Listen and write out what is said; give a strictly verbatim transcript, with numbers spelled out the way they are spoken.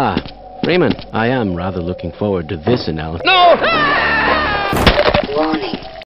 Ah, Freeman, I am rather looking forward to this analysis. No!